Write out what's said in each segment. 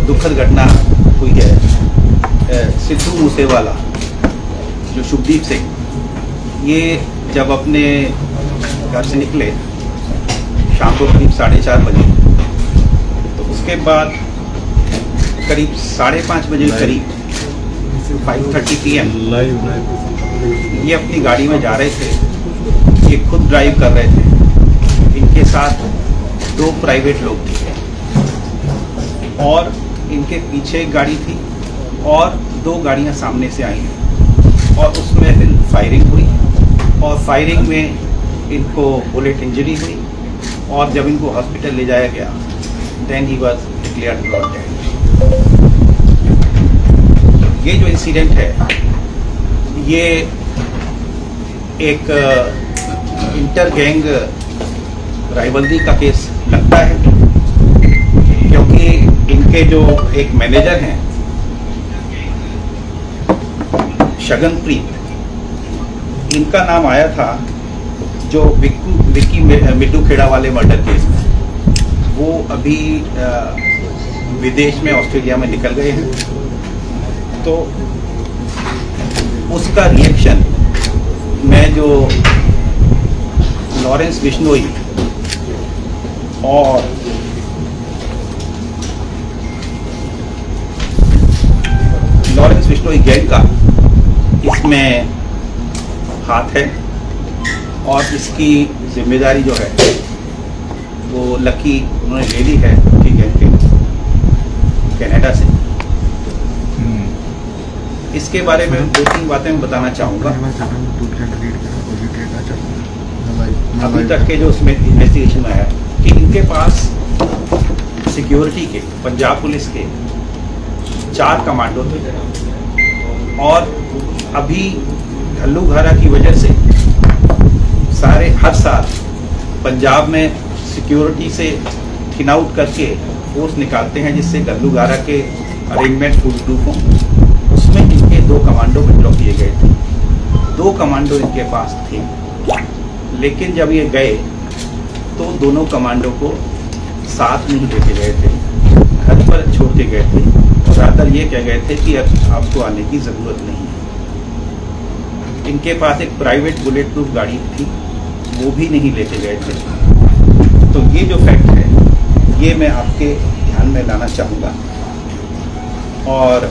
दुखद घटना हुई है। सिद्धू मूसेवाला जो शुभदीप सिंह, ये जब अपने घर से निकले शाम को करीब 4:30 बजे, तो उसके बाद करीब 5:30 बजे करीब 5:30 PM ये अपनी गाड़ी में जा रहे थे। ये खुद ड्राइव कर रहे थे, इनके साथ 2 प्राइवेट लोग थे और इनके पीछे एक गाड़ी थी और 2 गाड़ियां सामने से आई और उसमें फिर फायरिंग हुई और फायरिंग में इनको बुलेट इंजरी हुई और जब इनको हॉस्पिटल ले जाया गया then he was declared brought dead. ये जो इंसिडेंट है ये एक इंटर गैंग राइवलरी का केस लगता है, क्योंकि इनके जो एक मैनेजर हैं शगनप्रीत, इनका नाम आया था जो विक्की मिड्डू खेड़ा वाले मर्डर केस में। वो अभी विदेश में ऑस्ट्रेलिया में निकल गए हैं, तो उसका रिएक्शन मैं जो लॉरेंस बिश्नोई और लॉरेंस बिश्नोई गैंग का इसमें हाथ है और इसकी जिम्मेदारी जो है वो लकी उन्होंने ले ली है ठीक है कनाडा से। इसके बारे में 2-3 बातें मैं बताना चाहूँगा। अभी तक के जो उसमें इन्वेस्टिगेशन में है कि इनके पास सिक्योरिटी के पंजाब पुलिस के 4 कमांडो थे और अभी घल्लूघारा की वजह से हर साल पंजाब में सिक्योरिटी से थिन आउट करके फोर्स निकालते हैं जिससे घल्लूघारा के अरेंजमेंट फुल प्रूफ हों। उसमें इनके 2 कमांडो विड्रॉ किए गए थे। 2 कमांडो इनके पास थे, लेकिन जब ये गए तो दोनों कमांडो को साथ नहीं लेके गए थे, घर पर छोड़ के गए थे और रादर ये कह गए थे कि अब आपको आने की ज़रूरत नहीं है। इनके पास एक प्राइवेट बुलेट प्रूफ गाड़ी थी, वो भी नहीं लेके गए थे। तो ये जो फैक्ट है ये मैं आपके ध्यान में लाना चाहूँगा। और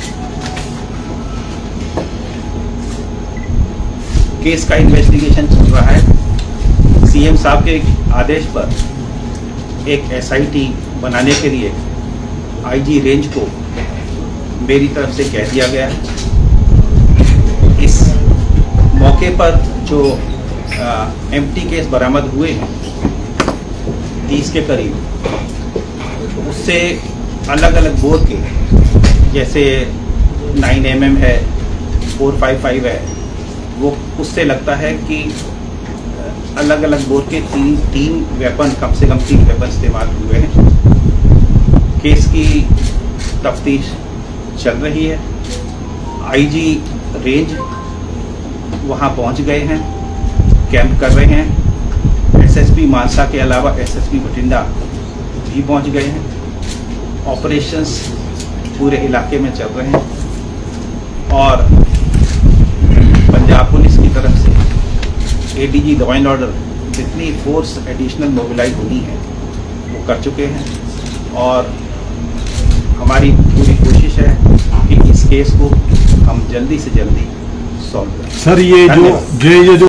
केस का इन्वेस्टिगेशन चल रहा है। सीएम साहब के आदेश पर एक SIT बनाने के लिए IG रेंज को मेरी तरफ से कह दिया गया है। इस मौके पर जो एम्प्टी केस बरामद हुए हैं 30 के करीब, उससे अलग अलग बोर के जैसे 9mm है, 455 है, वो उससे लगता है कि अलग अलग बोर के 3 वेपन, कम से कम 3 वेपन इस्तेमाल हुए हैं। केस की तफ्तीश चल रही है। IG रेंज वहाँ पहुँच गए हैं, कैंप कर रहे हैं। SSP मानसा के अलावा SSP बठिंडा भी पहुँच गए हैं। ऑपरेशंस पूरे इलाके में चल रहे हैं और पंजाब पुलिस की तरफ से ADG लॉ एंड ऑर्डर जितनी फोर्स एडिशनल मोबिलाइज होनी है वो कर चुके हैं और हमारी पूरी कोशिश है कि इस केस को हम जल्दी से जल्दी सॉल्व करें। सर ये जो